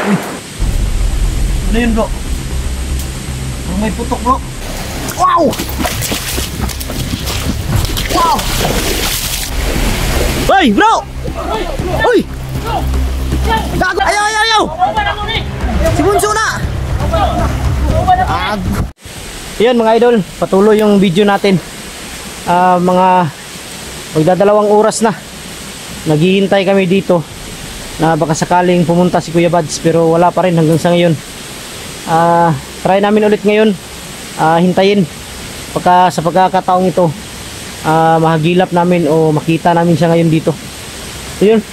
Uy. Ano yun bro? Parang may putok bro. Wow! Wow! Uy bro! Uy! Gago! Ayaw, ayaw, ayaw! Si Bunso na! Yan mga idol, patuloy yung video natin. Mga magdadalawang oras na naghihintay kami dito na baka sakaling pumunta si Kuya Buds, pero wala pa rin hanggang sa ngayon. Try namin ulit ngayon, hintayin sa pagkakataong ito, mahagilap namin o makita namin siya ngayon dito. So yun,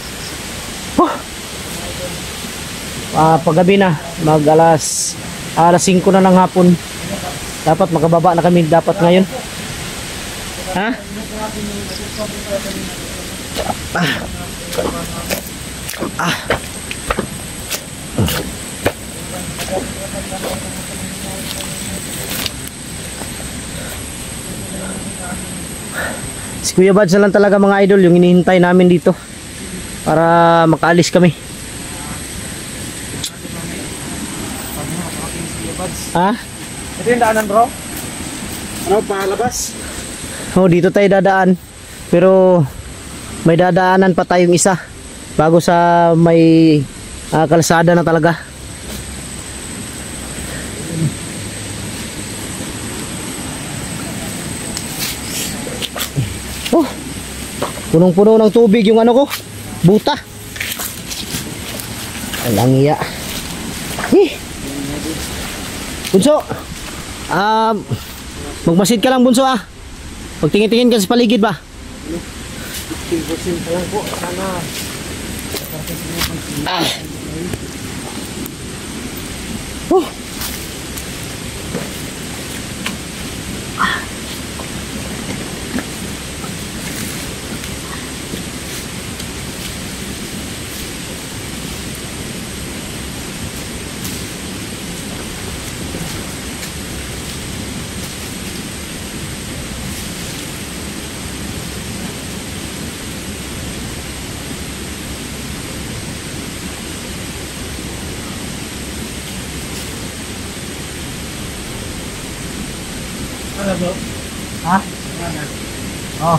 paggabi na, alas 5 na ng hapon, dapat makababa na kami dapat ngayon. Ha? Si Kuya Buds na lang talaga mga idol yung hinihintay namin dito para makaalis kami. Ha? Ito yung daanan bro? Ano, palabas? Oh, dito tayo dadaan. Pero may dadaanan pa tayong isa bago sa may kalsada na talaga. Oh, punong-puno ng tubig yung ano ko, buta. Walang iya. Bunso, magmasid ka lang Bunso ah. Pagtingin-tingin ka sa paligid ba? 15% lang po, sana. Oh. Ano bro? Ha? Oh.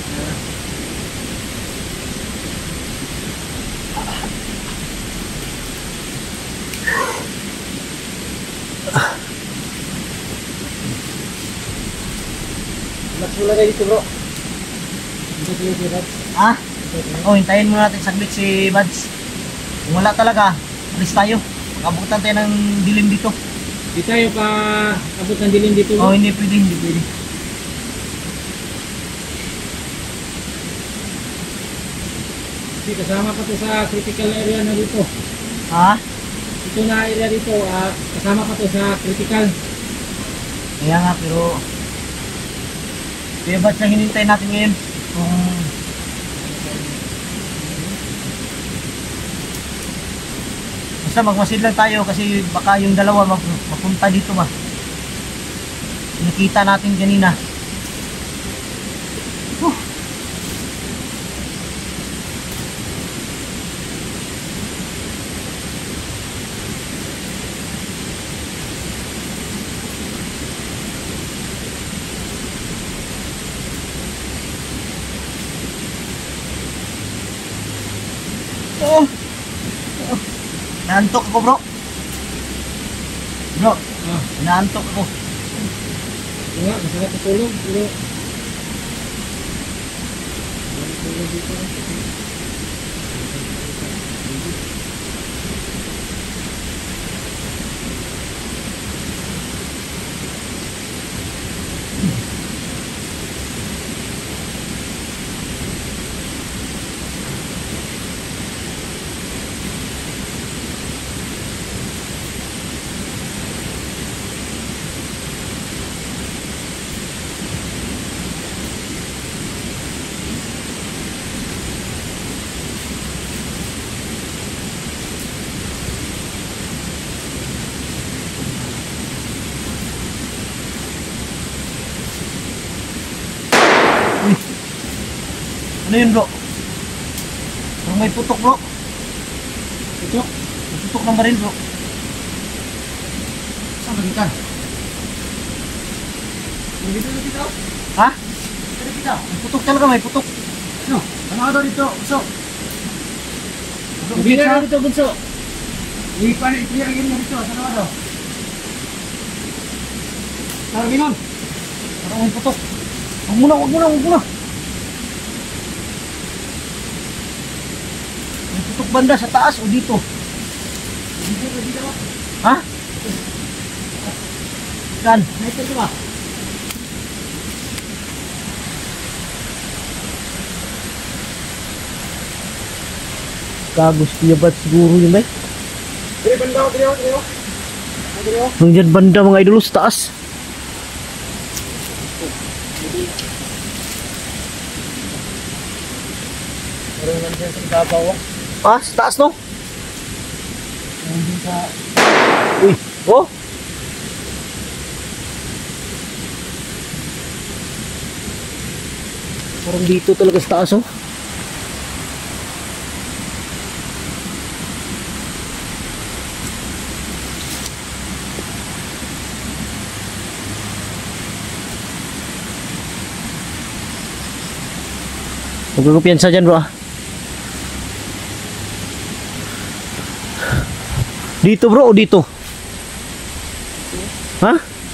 Magsula kayo dito bro. Ha? Oh, hintayin muna natin saglit si Buds. Kung wala talaga, alis tayo. Makabutan tayo ng dilim dito. Di tayo pa abot ng dilim dito Oh, bro. hindi pwede, hindi pwede. Di, kasama pa to sa critical area na dito. Ha? Ito na area dito, kasama pa to sa critical. Kaya nga, pero Kuya Buds ang hinintay natin ngayon. Kung basta magmasid lang tayo kasi baka yung dalawa mapunta dito ba. Nakita natin kanina. Oh. Naantok ako bro. Bro, naantok ako. Nga, masarap tutulog. Pero tulog dito. Ano yun bro? Parang may putok bro. Putok? putok ng baril bro. Saan magitan? Dito dito. Ha? Dito. May putok talaga, may putok. No, ano daw dito? So. Bigyan dito bunso. Ipiyagin mo dito sa ano daw. Tarbinon. Parang may putok. Huwag muna. May putok banda sa taas o dito? Dito. Ha? Saan? Ito ba? Gagos kuya ba't siguro yun ba? Dito banda dito. Nung dyan banda mga idol sa taas. Meron man dyan sa ibabaw. Ah, sa taas no? Nandun sa Uy, oh! Parang dito talaga sa taas oh. Huwag kang kumpiyansa dyan bro ah. Dito bro o dito? Ha?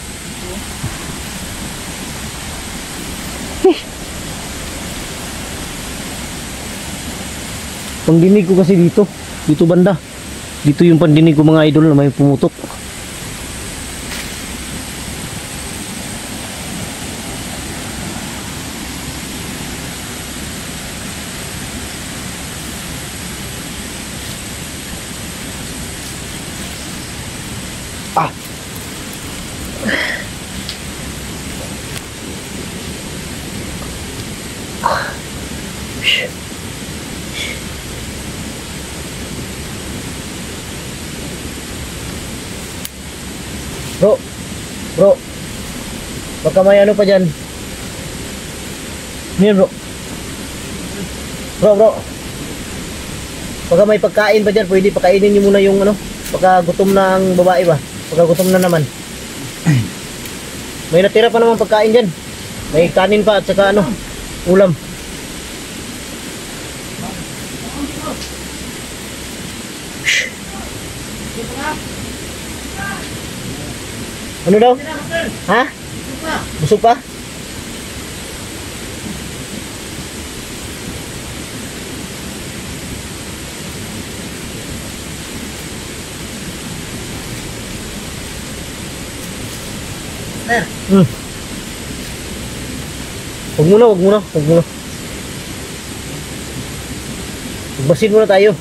Pangdinig ko kasi dito. Dito banda. Dito yung pandinig ko mga idol na may pumutok. Ah. Bro, baka may ano pa dyan. Yan bro. Baka may pagkain pa dyan, pwede pakainin nyo muna yung ano, pagka gutom na ang babae ba, pagka gutom na naman. May natira pa naman pagkain dyan. May kanin pa at saka ano, ulam. Ano daw? Ha? Busog pa? Sir. Huwag muna. Magbasin muna tayo.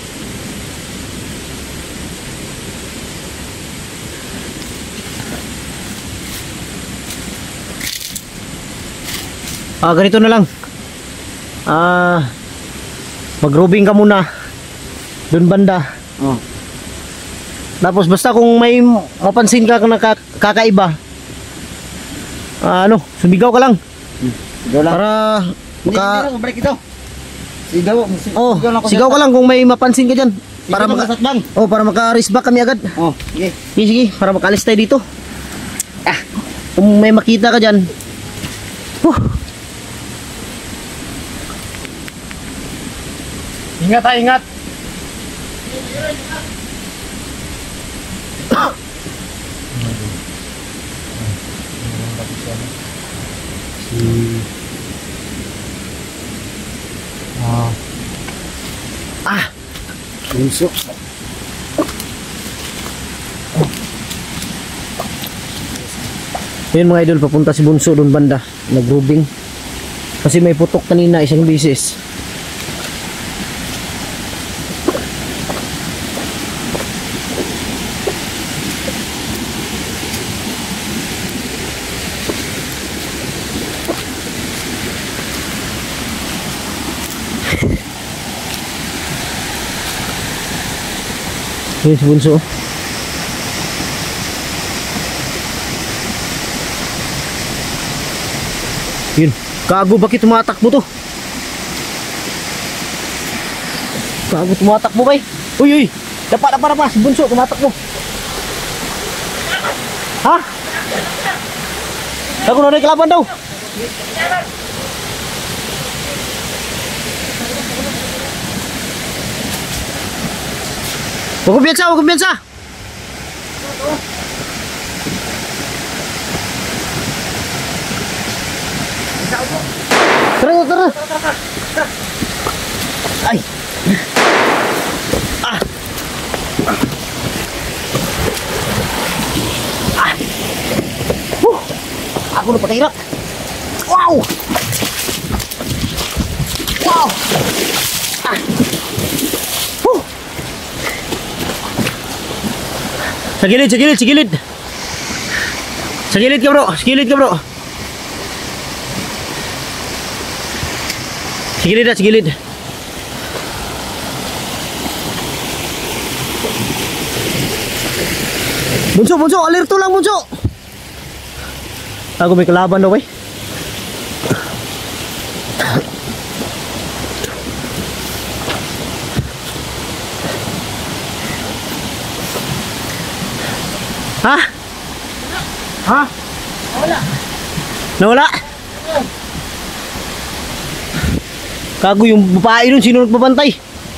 Ganito na lang. Mag-roving ka muna. Doon banda. Oh. Tapos basta kung may mapansin ka na kakaiba, sumigaw ka lang. Sigaw lang. Para Hindi, balik ito. Sigaw. Sigaw ka lang kung may mapansin ka dyan. Para bang. para maka-race back kami agad. Oh, sige. Sige, para makalis tayo dito. Kung may makita ka dyan. Ingat. Bunso. Ayun mga idol, papunta si Bunso doon banda, nag-roving. Kasi may putok kanina isang bisis. Ayun si Bunso. Yun. Gago, bakit tumatakbo to? Gago, tumatakbo kay. Uy. Dapa. Si Bunso, tumatak mo. Ha? Ako na rin kalaban daw. Huwag kumpiyansa. Tara. Ay. Aku lupa kahirap. Wow. Segilid. Segilid ka bro. Segilid. Bunso, alerto lang Bunso. Aku may kalaban daw eh. Ha? Nawala? Kago yung babae nun, sino nagbabantay?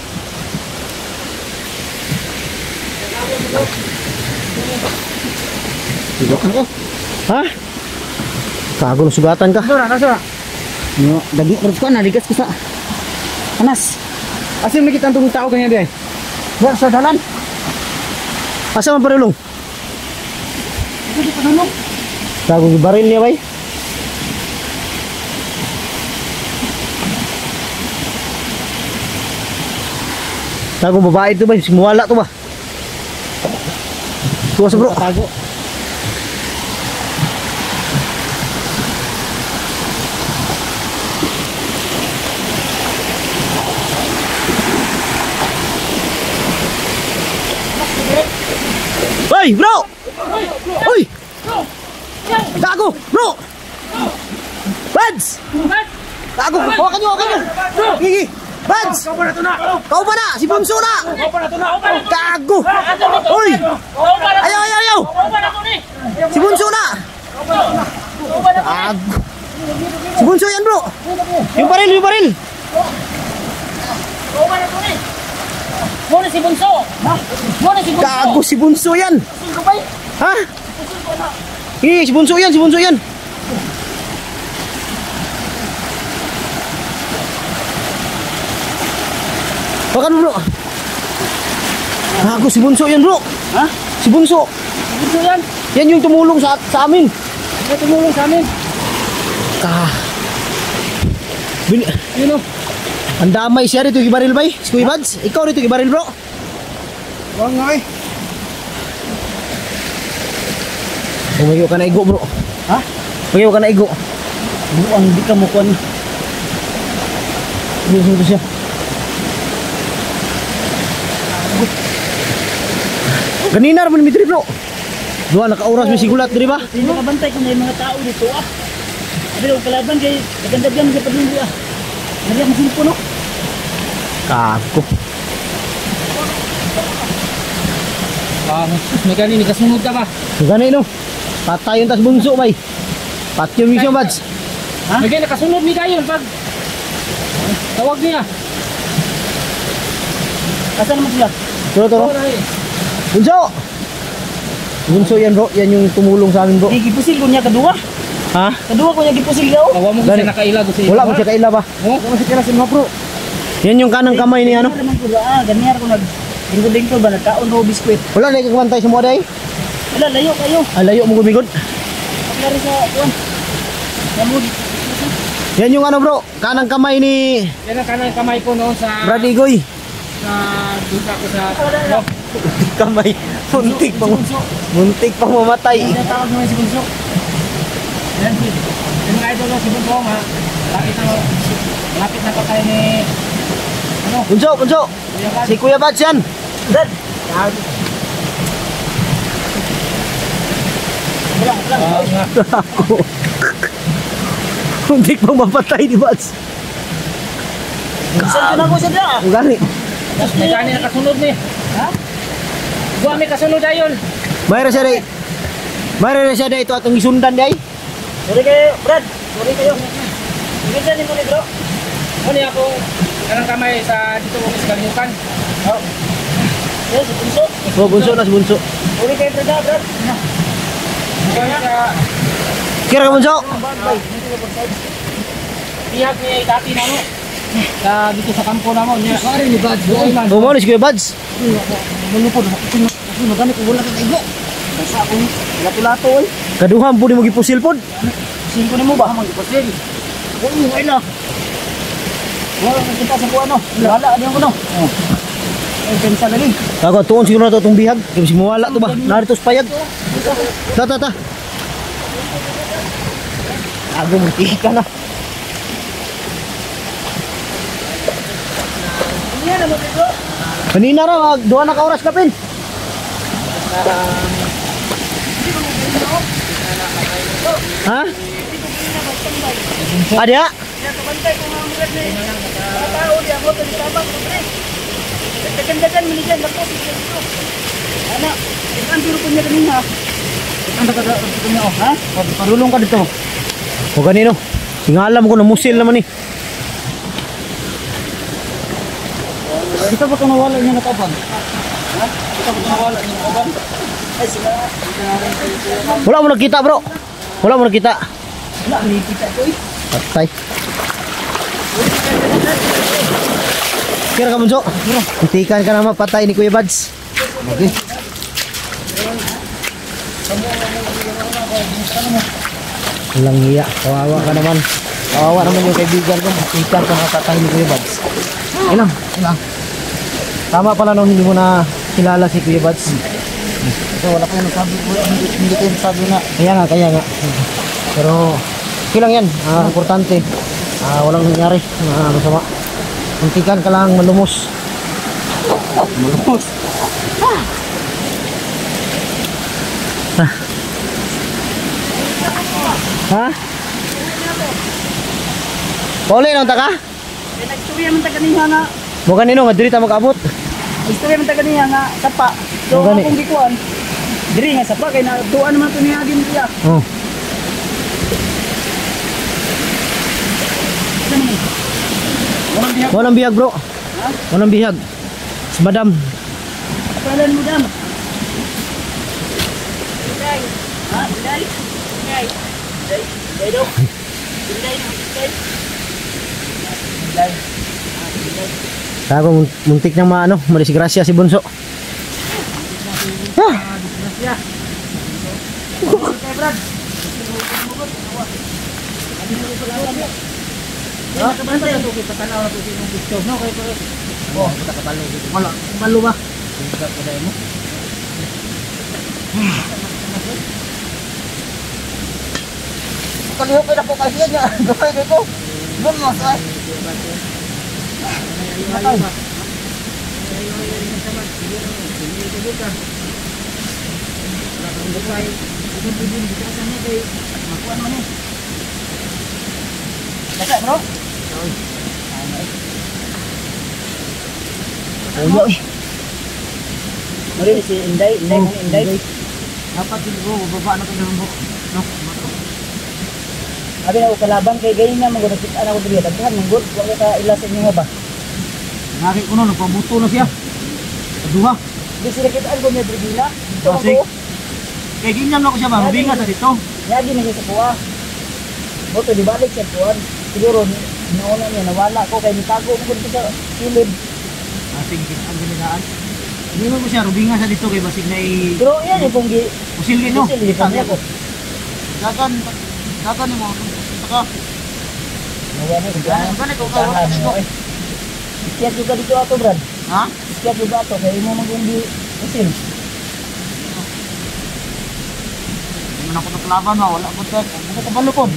Ha? Kago na sugatan ka. Nasura. No, dagi ko na ligas ko sa anas. Asin may kitang tungong tao kanya di ay? Ba sa dalan. Asa man parulong? Hindi pa tanong. Kago yung baril niya bay. Kago babae ito bay, simuwala to ba? Tuwa sa bro. Tago. Hey bro! Uy! Gago! Bro! Bads! Gago! Hawakan nyo! Gigi! Bads! Kau pa na! Si Bunso na! Gago! Uy! Ayaw! Si Bunso na! Gago! Si Bunso yan bro! Yung baril! Muna si Bunso. Gago si Bunso yan! Ha? Si Bunso yan! Hawakan mo bro! Gago si Bunso yan bro! Ha? Si Bunso! Bunso yan. Yan yung tumulong sa amin! May tumulong sa amin. Yun o. Ang damay siya rito gibaril bay. Si Kuya Bads, ikaw rito gibaril bro. Huwag nga eh. Umayo ka na igo bro. Ha? Umayo ka na igo. Bro, ang di ka mukuan. Dito siya. Kanina naman mitri bro. Dua naka-oras may sigulat diri ba? Hindi nakabantay kung may mga tao dito ah. Pero kalaban kay gaganda-ganda sa paglulo ah. Nariyak mo sino no? Kago. May kanini kasunod ka ba? Gani no. Patay yung tas Bunso bay. Patay yung mission Bads. Ha? May nakasunod ni kayo pag tawag niya. Asan naman sila? Turo. Bunso! Bunso yan bro, yan yung tumulong sa amin bro. Di gipusil ko niya kadua. Ha? Kadua ko niya gipusil daw. Awa mo Gani. siya nakailag ko siya. Wala mo siya kaila ba? Oo, kung siya kila sa mga bro. Yan yung kanang kamay ni ano? Ganyan ko nag lingkod-lingkod ba nagkaon ro biskwit. Wala na ikakabantay sa mga day? Wala layo kayo. Alayo mo gumigod. Paglari sa kuan. Namud. Yan yung ano bro, kanang kamay ni Yan ang kanang kamay ko noon sa Brad Igoy. dusa ko sa no. Kamay, muntik pang mamatay. Yan ang tawag naman si Bunso. Yan si. Yung mga idol si Bunso ha. Lapit na patay ni ano? Bunso. Si Kuya Bads yan. Dad. Muntik pang mapatay di Bads. Saan ko na ko siya dyan? Ang gani. May kanin nakasunod ni. Ha? Buwa may kasunod ayon. Mayroon siya day. Mayroon siya day ito atong isundan day. Sorry kayo, Brad. Sorry kayo. Hindi dyan mo ni bro. Ano ako kanang kamay sa dito ko sa Kalimukan. Oh. Yes, bunso. Oh, bunso na si bunso. Sorry kayo, Brad. Kaya ka Kira ka bunso. bihag ni dati na mo. Sa dito sa kampo na mo. Sorry ni Brad. Bumalis Kuya Bads. Manupod ako magani ko wala kang igo. Basta akong lato-lato oy. Kaduham po di mo gipusil pod. Singko nimo ba mang ipasil? Ako yung ay na. Wala na kita sa kuano. Wala diyan ko no. Oh. Ay pensa lagi. Ako tuon siguro na to itong bihag. Kaya masig mawala to ba? Narito sa payag. Ta. Ako magtihik ka na. Ano yan mo bro? Kanina raw, doon na ka oras ka pin. Ha? Ada? Bantay ko mga mga ni. Tao di ako tali tabang pre. Dagan-dagan minigan dako dito. Ana, ang biro ko niya kanina. Ang daga ko niya ha? Parulong ka dito. O kanino? Singalam ko na musil naman eh. Dito ba kung nawala niya nakaban? Ha? Dito ba nawala niya nakaban? Ay sila. Wala mo nakita bro. Wala mo nakita. Wala ni kita ko eh. Patay. Kira ka bunso. Hitikan ka na mapatay ni Kuya Bads. Okay. Walang hiya. Kawawa ka naman. Kawawa naman yung kaibigan ko. Hitikan ka mapatay ni Kuya Bads. Ilang. Tama pala nung hindi mo na kilala si Kuya Bads. So wala ko nagsabi ko, hindi ko nagsabi na. Kaya nga. Pero okay lang yan. Importante. Walang nangyari. Masama. Hitikan ka lang malumos. Malumos. Ha? Poli nang taka? Nagstorya man taga niya nga. Mo kanino nga diri ta mag-abot. Nagstorya man taga niya nga sapa. So Mo gani. akong gikuan. Diri nga sapa kay na tuan naman to niya din siya. Oh. Walang bihag bro. Ha? Walang bihag. Si madam. Kapalan mo dam. Bilay. Ha? Bilay? Bilay. Bilay daw. Bilay. Bilay. Tago muntik nang maano, madisgrasya si Bunso. Ah, Disgrasya. Okay, Brad. Ha? Kabantay to kita tanaw na to sa imong gusto no kay pero oh kita kabalo dito. Wala, kabalo ba? Hindi ka dai mo. Kaliho kay dako kasi niya. Gaway kay ko. Bun mo say. Basta bro. Uyo eh. Mari si Inday. Dapat siguro baba na ko ng buhok. No. Abi na ko kalaban kay gayon nga magod kita na ko diri daghan ng good wala ka ilasin niyo ba. nari ko no, nagpabuto na siya. Kaduha. Di sila kita algo niya diri na. Ito Kasi ako. kay ginyam na ko siya ba, mabinga sa dito. Yagi na siya sa kuha. Boto di balik siya kuhan. Siguro nauna niya nawala ko kay nitago ko dito sa kilid. Asing ang ginagaan. Hindi mo ko siya rubinga sa dito kay basig na Pero yan yung kung usil gino. Usil, di ko. Dagan mo. Saka Nawala ko dyan. Gani ko Dahan mo eh. Iskiyat juga dito ato Brad. ha? Iskiyat juga ato kaya mo mag-undi usil. Hindi man ako naklaban ba, wala ko tek. Ako kabalo po.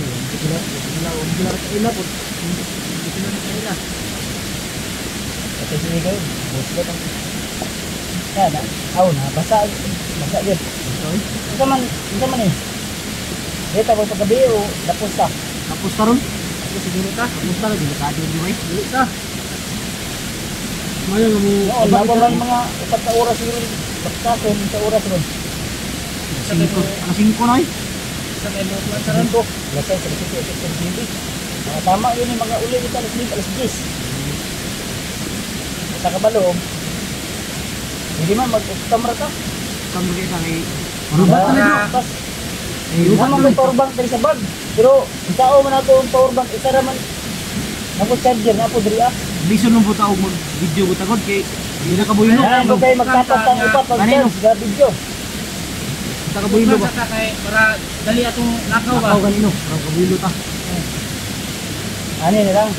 Kasi sige kayo. Buslo ka. Kaya na. Aw na. Basa. Basa yun. Ito man eh. Dito ko pagkabi o tapos ka. Tapos taron. Tapos siguro ta. Tapos taron delikado di way. Dili ta. Mayo mo. Oo, laban lang mga 4 oras siguro. baktason sa oras ron. Ang 5 na eh. Sa may mga sa ron ko. Lasay sa City Effective TV. Tama yun yung mga uli kita alas 10, alas 10. Sa kabalong, hindi man mag-camera ka. Kamera kita kay Rubat na pas. Rubat na power bank dari sa bag. Pero sao man ako ang power bank isa ra man. Ako charger na po diri ah. biso nung buta og mag-video ko tagod kay hindi na kabuyo no. Ano kay magtapas ang upat pag sa video. Kabuyo ba? Para dali atong lakaw ba. Ako kanino, kabuyo ta. Ano na lang.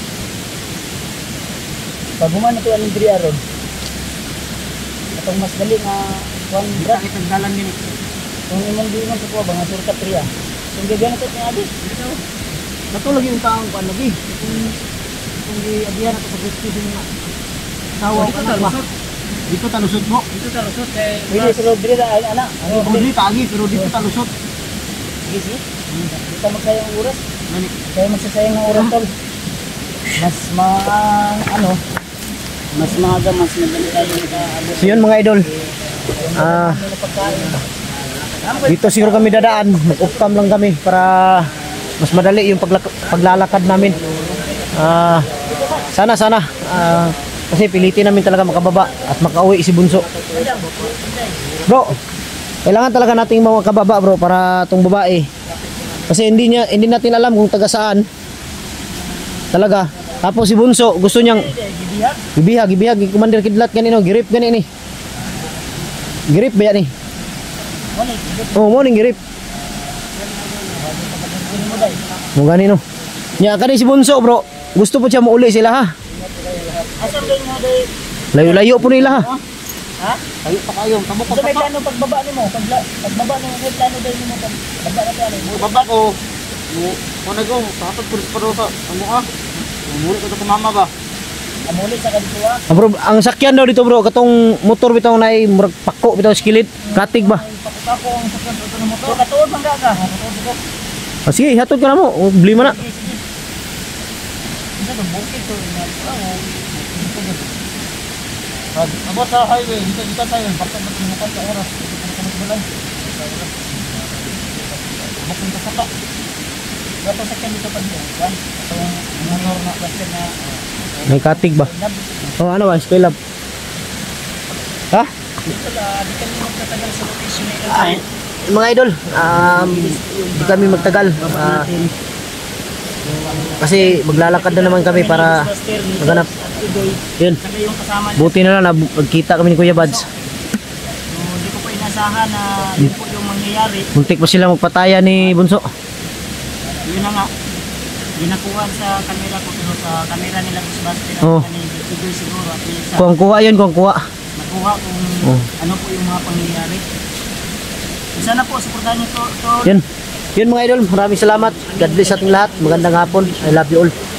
Pag human na ito anong diri aron. Atong mas dali nga kuan brad. Kita dalan din. Kung imong di man sa kuha ba nga surkat priya. Kung gagana to nga abi. Kato lagi yung taong kuan lagi. Kung di abiyan ato sa gusto din na. Tawa ka na ba? Dito talusot mo. Dito ta lusot kay Pili sa Rodri ra ay ana. Ano Hindi tagi pero dito talusot. Sige. Dito magsayang oras. Nani? Kaya magsasayang ng oras tol. Mas ano mas maaga mas madali tayo nakaabot. So yun mga idol. Dito siguro kami dadaan. Mag-off-cam lang kami para mas madali yung paglalakad namin. Sana kasi pilitin namin talaga makababa at makauwi si Bunso. Bro, kailangan talaga nating makababa bro para tong babae. Kasi hindi natin alam kung taga saan. Talaga. Tapos si Bunso gusto niyang gibihag Commander Kidlat ganino, girip ganini. Girip ba yan eh? Oh, morning girip. Mo ganino. Nya kani si Bunso bro, gusto po siya mauli sila ha. Asan din mo day? Layo-layo po nila ha. Ha? Layo pa kayo, tamo Sa may plano pagbaba nimo, pagbaba nimo may plano day nimo pagbaba na plano. Baba ko. Mo nago, tapos pulis pa daw sa amo ah. Muli ko to mama ba. Amuli sa kadtuwa. Bro, ang sakyan daw dito bro, katong motor bitaw na ay murag pako bitaw skillet, katig ba? Pakako ang sakyan sa ng motor. Katuod man ka. Katuod ko. Sige, hatod ka na mo. Bili mo na. Isa to bukid to na. Abot sa highway, dito tayo. Bakit magmukan sa oras? Balay. Bukod ka saka. Dapat sakyan dito pa dito. Itong motor na plastic na May katig ba? Oh, ano ba? Spell up. Ha? dito kami magtatagal sa location na ito. Ay, mga idol, di kami magtagal. Kasi maglalakad na naman kami para maghanap. Yun. Buti na lang nagkita kami ni Kuya Bads. Hindi ko pa inasahan na yun po yung mangyayari. Muntik pa sila magpataya ni Bunso. Yun na nga. Ginakuha sa camera ko pero sa camera nila ko sa Baster Oh. Tigoy siguro at yun sa Kuwang kuha yun, kuwang kuha. nakuha kung ano po yung mga pangyayari. Sana po suportahan niyo to. Yun. Yun mga idol, maraming salamat. God bless sa ating lahat. Magandang hapon. I love you all.